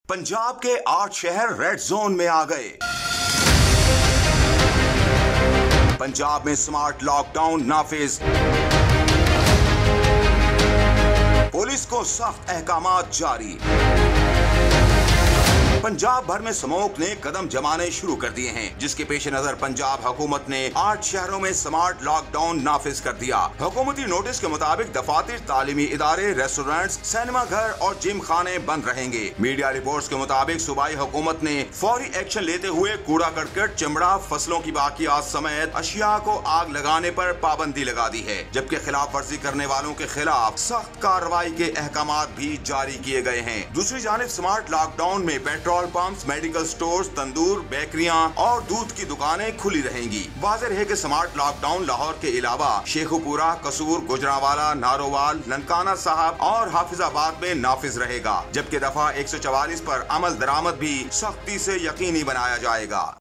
पंजाब के 8 शहर red zone में आ गए। पंजाब में स्मार्ट लॉकडाउन नाफिज। पुलिस को सख्त अहकामात जारी। पंजाब भर में स्मोक ने कदम जमाने शुरू कर दिए हैं, जिसके पेश नजर पंजाब हुकूमत ने 8 शहरों में स्मार्ट लॉकडाउन नाफिज कर दिया। हुकूमती नोटिस के मुताबिक दफातर, तालीमी इदारे, रेस्टोरेंट्स, सिनेमा घर और जिम खाने बंद रहेंगे। मीडिया रिपोर्ट्स के मुताबिक सूबाई हुकूमत ने फौरी एक्शन लेते हुए कूड़ा करकट, चमड़ा, फसलों की बाकियात समेत अशिया को आग लगाने पर पाबंदी लगा दी है, जबकि खिलाफ वर्जी करने वालों के खिलाफ सख्त कार्रवाई के अहकामात भी जारी किए गए हैं। दूसरी जानिब स्मार्ट लॉकडाउन में पेट्रोल पंप्स, मेडिकल स्टोर्स, तंदूर, बेकरियां और दूध की दुकानें खुली रहेंगी। वाज़ेह है कि स्मार्ट लॉकडाउन लाहौर के अलावा शेखुपुरा, कसूर, गुजरांवाला, नारोवाल, ननकाना साहब और हाफिजाबाद में नाफिज रहेगा, जबकि दफा 144 पर अमल दरामद भी सख्ती से यकीनी बनाया जाएगा।